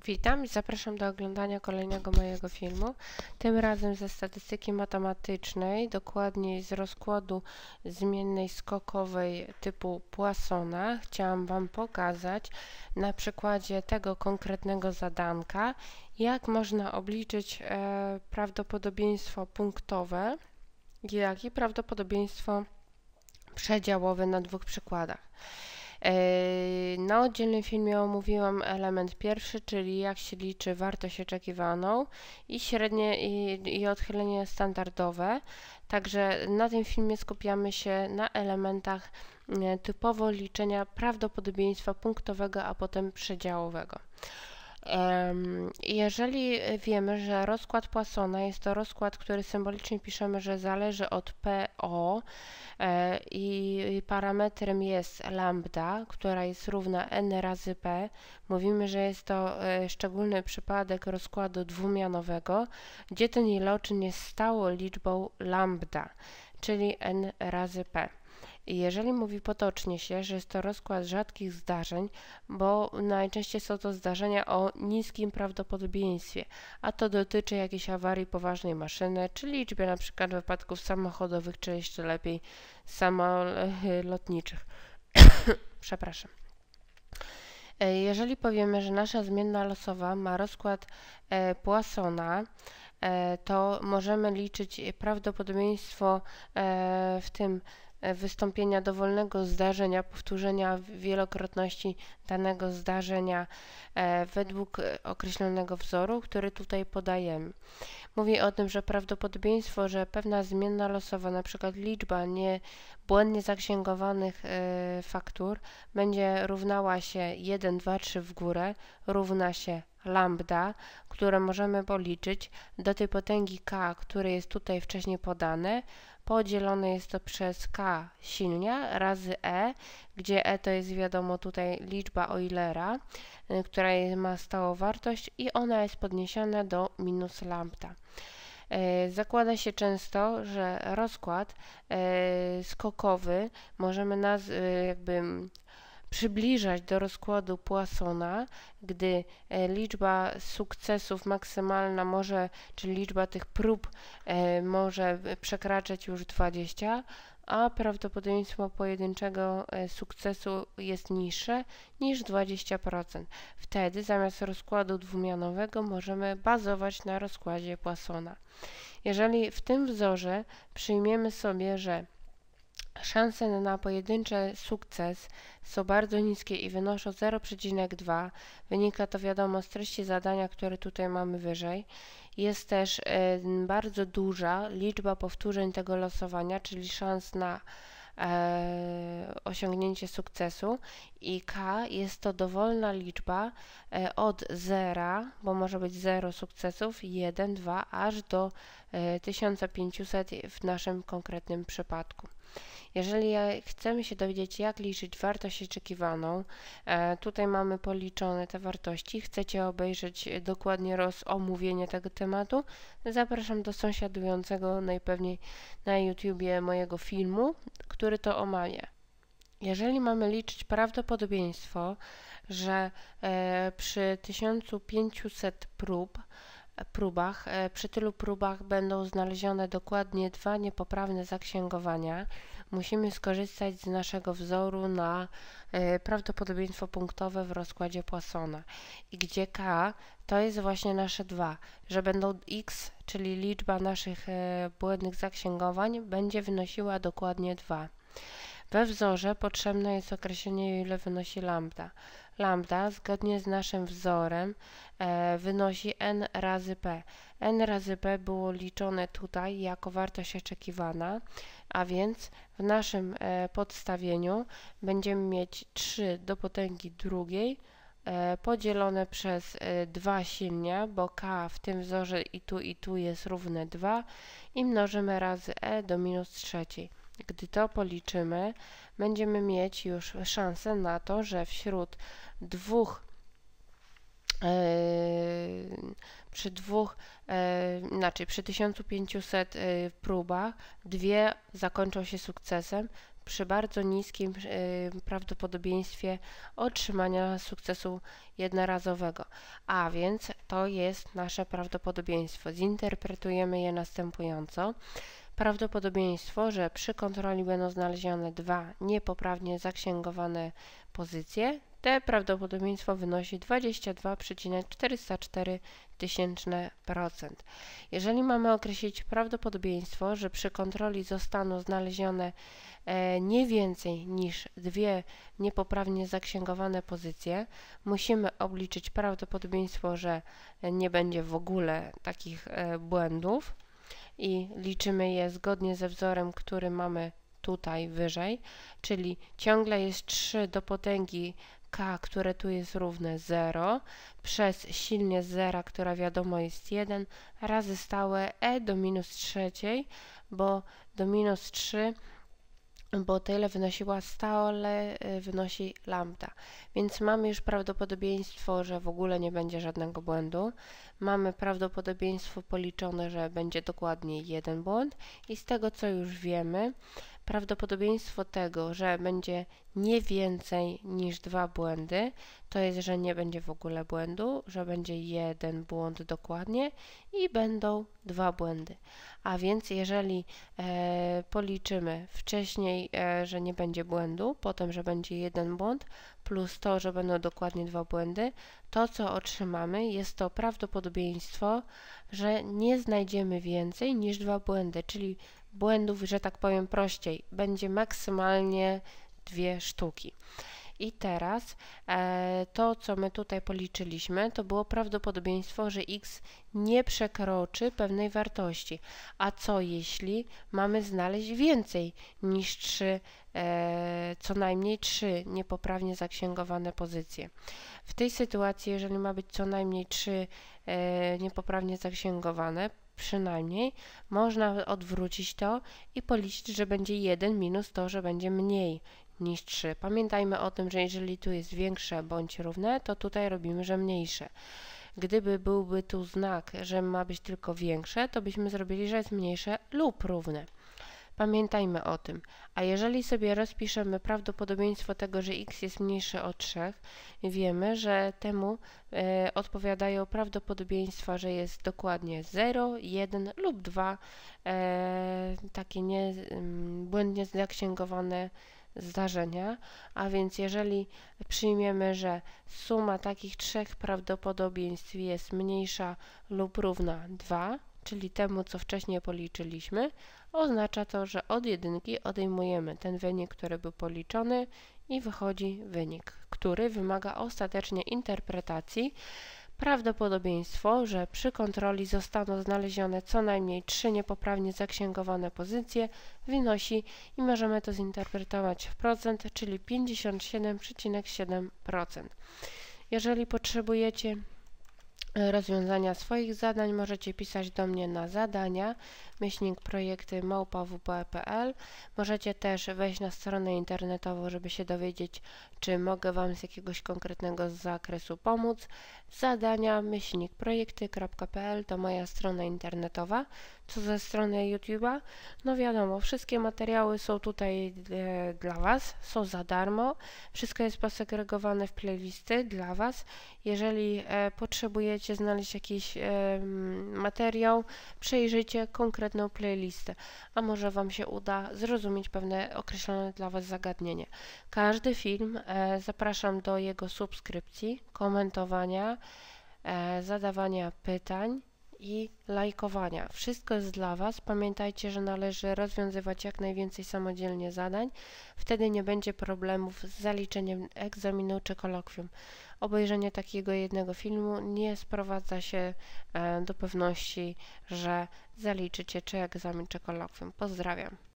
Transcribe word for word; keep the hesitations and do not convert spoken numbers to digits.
Witam i zapraszam do oglądania kolejnego mojego filmu, tym razem ze statystyki matematycznej, dokładniej z rozkładu zmiennej skokowej typu Poissona. Chciałam Wam pokazać na przykładzie tego konkretnego zadanka, jak można obliczyć e, prawdopodobieństwo punktowe, jak i prawdopodobieństwo przedziałowe na dwóch przykładach. Na oddzielnym filmie omówiłam element pierwszy, czyli jak się liczy wartość oczekiwaną i średnie i, i odchylenie standardowe. Także na tym filmie skupiamy się na elementach typowo liczenia prawdopodobieństwa punktowego, a potem przedziałowego. Jeżeli wiemy, że rozkład Poissona jest to rozkład, który symbolicznie piszemy, że zależy od P O i parametrem jest lambda, która jest równa n razy P, mówimy, że jest to szczególny przypadek rozkładu dwumianowego, gdzie ten iloczyn jest stałą liczbą lambda, czyli n razy P. I jeżeli mówi potocznie się, że jest to rozkład rzadkich zdarzeń, bo najczęściej są to zdarzenia o niskim prawdopodobieństwie, a to dotyczy jakiejś awarii poważnej maszyny, czy liczby np. wypadków samochodowych, czy jeszcze lepiej samolotniczych. Przepraszam. Jeżeli powiemy, że nasza zmienna losowa ma rozkład e, Poissona, e, to możemy liczyć prawdopodobieństwo e, w tym wystąpienia dowolnego zdarzenia, powtórzenia wielokrotności danego zdarzenia e, według określonego wzoru, który tutaj podajemy. Mówi o tym, że prawdopodobieństwo, że pewna zmienna losowa, na przykład liczba niebłędnie zaksięgowanych e, faktur, będzie równała się jeden, dwa, trzy w górę, równa się lambda, które możemy policzyć do tej potęgi k, które jest tutaj wcześniej podane. Podzielone jest to przez k silnia razy e, gdzie e to jest wiadomo tutaj liczba Eulera, y, która ma stałą wartość i ona jest podniesiona do minus lambda. Y, zakłada się często, że rozkład y, skokowy możemy naz y, jakby przybliżać do rozkładu Poissona, gdy e, liczba sukcesów maksymalna może, czyli liczba tych prób e, może przekraczać już dwadzieścia, a prawdopodobieństwo pojedynczego e, sukcesu jest niższe niż dwadzieścia procent. Wtedy zamiast rozkładu dwumianowego możemy bazować na rozkładzie Poissona. Jeżeli w tym wzorze przyjmiemy sobie, że szanse na pojedynczy sukces są bardzo niskie i wynoszą zero przecinek dwa. Wynika to wiadomo z treści zadania, które tutaj mamy wyżej. Jest też y, bardzo duża liczba powtórzeń tego losowania, czyli szans na e, osiągnięcie sukcesu i k jest to dowolna liczba e, od zera, bo może być zero sukcesów, jeden, dwa, aż do e, tysiąc pięćset w naszym konkretnym przypadku. Jeżeli chcemy się dowiedzieć, jak liczyć wartość oczekiwaną, e, tutaj mamy policzone te wartości, chcecie obejrzeć dokładnie omówienie tego tematu, zapraszam do sąsiadującego najpewniej na YouTubie mojego filmu, który to omawia. Jeżeli mamy liczyć prawdopodobieństwo, że e, przy tysiąc pięćset prób próbach, e, przy tylu próbach będą znalezione dokładnie dwa niepoprawne zaksięgowania, musimy skorzystać z naszego wzoru na e, prawdopodobieństwo punktowe w rozkładzie Poissona. I gdzie k to jest właśnie nasze dwa, że będą x, czyli liczba naszych e, błędnych zaksięgowań, będzie wynosiła dokładnie dwa. We wzorze potrzebne jest określenie, ile wynosi lambda. Lambda, zgodnie z naszym wzorem, e, wynosi n razy p. n razy p było liczone tutaj jako wartość oczekiwana, a więc w naszym e, podstawieniu będziemy mieć trzy do potęgi drugiej e, podzielone przez e, dwa silnia, bo k w tym wzorze i tu i tu jest równe dwa i mnożymy razy e do minus trzeciej. Gdy to policzymy, będziemy mieć już szansę na to, że wśród dwóch yy, przy dwóch, yy, znaczy przy tysiąc pięćset yy, próbach dwie zakończą się sukcesem, przy bardzo niskim y, prawdopodobieństwie otrzymania sukcesu jednorazowego. A więc to jest nasze prawdopodobieństwo. Zinterpretujemy je następująco. Prawdopodobieństwo, że przy kontroli będą znalezione dwa niepoprawnie zaksięgowane pozycje, te prawdopodobieństwo wynosi dwadzieścia dwa przecinek czterysta cztery procent. Jeżeli mamy określić prawdopodobieństwo, że przy kontroli zostaną znalezione e, nie więcej niż dwie niepoprawnie zaksięgowane pozycje, musimy obliczyć prawdopodobieństwo, że nie będzie w ogóle takich e, błędów i liczymy je zgodnie ze wzorem, który mamy tutaj wyżej, czyli ciągle jest trzy do potęgi k, które tu jest równe zero, przez silnie z zera, która wiadomo jest jeden, razy stałe e do minus trzeciej, bo do minus trzy, bo tyle wynosiła stale, wynosi lambda. Więc mamy już prawdopodobieństwo, że w ogóle nie będzie żadnego błędu. Mamy prawdopodobieństwo policzone, że będzie dokładnie jeden błąd i z tego, co już wiemy, prawdopodobieństwo tego, że będzie nie więcej niż dwa błędy, to jest, że nie będzie w ogóle błędu, że będzie jeden błąd dokładnie i będą dwa błędy. A więc jeżeli e, policzymy wcześniej, e, że nie będzie błędu, potem, że będzie jeden błąd, plus to, że będą dokładnie dwa błędy, to, co otrzymamy, jest to prawdopodobieństwo, że nie znajdziemy więcej niż dwa błędy, czyli błędów, że tak powiem prościej, będzie maksymalnie dwie sztuki. I teraz e, to, co my tutaj policzyliśmy, to było prawdopodobieństwo, że x nie przekroczy pewnej wartości. A co jeśli mamy znaleźć więcej niż trzy, e, co najmniej trzy niepoprawnie zaksięgowane pozycje? W tej sytuacji, jeżeli ma być co najmniej trzy e, niepoprawnie zaksięgowane, przynajmniej można odwrócić to i policzyć, że będzie jeden minus to, że będzie mniej niż trzy. Pamiętajmy o tym, że jeżeli tu jest większe bądź równe, to tutaj robimy, że mniejsze. Gdyby byłby tu znak, że ma być tylko większe, to byśmy zrobili, że jest mniejsze lub równe. Pamiętajmy o tym. A jeżeli sobie rozpiszemy prawdopodobieństwo tego, że x jest mniejsze od trzy, wiemy, że temu e, odpowiadają prawdopodobieństwa, że jest dokładnie zero, jeden lub dwa e, takie nie, m, błędnie zaksięgowane zdarzenia, a więc jeżeli przyjmiemy, że suma takich trzech prawdopodobieństw jest mniejsza lub równa dwa, czyli temu, co wcześniej policzyliśmy, oznacza to, że od jedynki odejmujemy ten wynik, który był policzony i wychodzi wynik, który wymaga ostatecznie interpretacji. Prawdopodobieństwo, że przy kontroli zostaną znalezione co najmniej trzy niepoprawnie zaksięgowane pozycje, wynosi i możemy to zinterpretować w procent, czyli pięćdziesiąt siedem przecinek siedem procent. Jeżeli potrzebujecie rozwiązania swoich zadań, możecie pisać do mnie na zadania myślnik projekty małpa w p kropka p l. Możecie też wejść na stronę internetową, żeby się dowiedzieć, czy mogę Wam z jakiegoś konkretnego zakresu pomóc. Zadania myślnik projekty kropka p l to moja strona internetowa. Co ze strony YouTube'a? No wiadomo, wszystkie materiały są tutaj e, dla Was, są za darmo. Wszystko jest posegregowane w playlisty dla Was. Jeżeli e, potrzebujecie znaleźć jakiś e, materiał, przejrzyjcie konkretną playlistę, a może Wam się uda zrozumieć pewne określone dla Was zagadnienie. Każdy film e, zapraszam do jego subskrypcji, komentowania, e, zadawania pytań i lajkowania. Wszystko jest dla Was. Pamiętajcie, że należy rozwiązywać jak najwięcej samodzielnie zadań. Wtedy nie będzie problemów z zaliczeniem egzaminu czy kolokwium. Obejrzenie takiego jednego filmu nie sprowadza się e, do pewności, że zaliczycie czy egzamin, czy kolokwium. Pozdrawiam.